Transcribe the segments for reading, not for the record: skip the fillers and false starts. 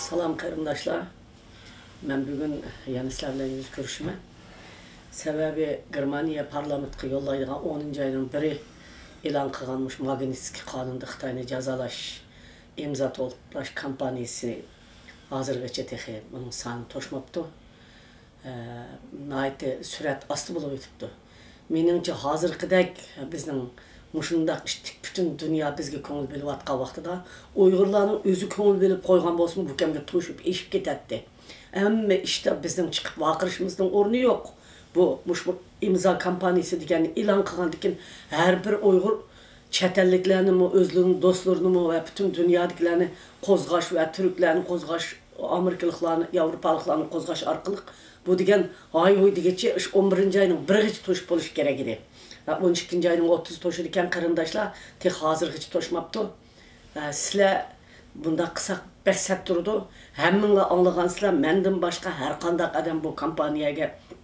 Salam qarindaşlar. Ben bugün yani sizlerle yüz görüşüme. Sebebi Germaniya parlamentga yollaydigan 10. ayının biri e'lon qilganmish Magnitskiy qonunda Xitoyni jazolash imzo to'plash kampaniyasi hozirgacha texi buning soni to'shmabdi. Nayte surat osti bo'lib o'tibdi. Meningcha hozirgidek bizning mushundaq bütün dünya bizga ko'ngil berayotgan vaqtida Uyg'urlarning o'zi ko'ngil berib qo'ygan bo'lsa bu kamga to'shib eshib ketadi. Ammo işte bizning chiqib vaqirishimizning o'rni yo'q. Bu imzo kampaniyasi degan e'lon qilgandan har bir Uyg'ur chet elliklarni, o'zlarining do'stlarini va bütün dunyodikilarni qo'zg'ash va turklarni qo'zg'ash, amerikaliklarni, yevropaliklarni qo'zg'ash orqali bu degan oy degacha 11. ayning 1-gacha to'shib bo'lish kerak edi. 12. ayning 30 to'shir ekan qarindoshlar, tek hozirgacha to'shmabdi. Sizlar bunda qisaq bahsat turdi. Hammanglar anglagansizlar, mendan boshqa har qanday odam bu kompaniyaga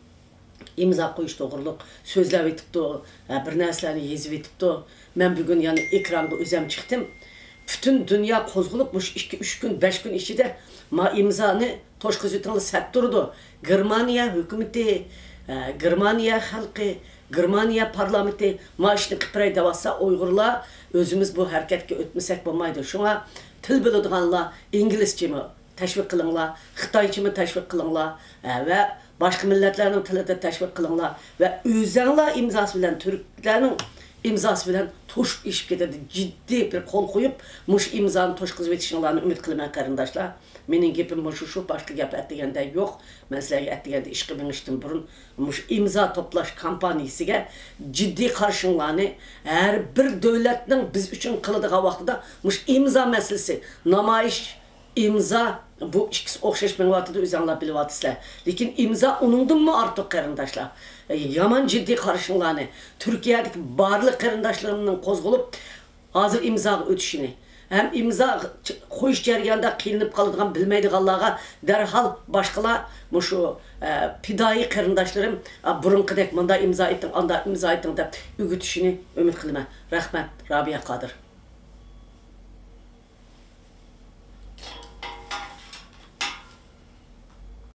imzo qo'yish to'g'riliq so'zlab etibdi, bir narsalarni yezib etibdi. Men bugun yani ekranda o'zim chiqdim. Bütün dünya qo'zg'alib, bu 2-3 kun, 5 kun ichida ma imzoni to'shqizitini sat turdi. Germaniya hukumati, Germaniya xalqi, Germaniya parlamenti maşını qıpray davasa Uyg'urlar o'zimiz bu harakatga o'tmasak bo'lmaydi. Shunga til biladiganlar inglizchami tashviq qilinglar, xitoychami tashviq qilinglar va boshqa millatlarning tilida tashviq qilinglar va o'zinglar imzosi bilan turklarning imzosi bilan to'shib ishib ketadi. Jiddiy bir qo'l qo'yib, mush imzoni to'shqizib etishinglarni umid qilaman qarindoshlar. Mening gapim shu boshqa gap aytganda yo'q. Men sizlarga aytganda ish qilishdan burun mush imzo to'plash kampaniyasiga jiddiy qarshinglarni har bir davlatning biz uchun qiladigan vaqtida mush imzo masalasi, namoyish, imzo bu ikkisi o'xshash menvatida o'zinglar bilyapsizlar. Lekin imzo uningdanmi ortiq qarindoshlar. Yaman jiddiy qarshinglarni Turkiyadagi barliq qarindoshlarimning qo'zg'alib hozir imzoga o'tishini hem imza qo'yish jarayonida qiynalib qoladigan bilmaydiganlarga darhol boshqalar shu fidoyi qarindoshlarim burunqidek bunda imzo eting, anda imzo eting deb o'gitishini umid qilaman. Rahmat, Robiya Qodir.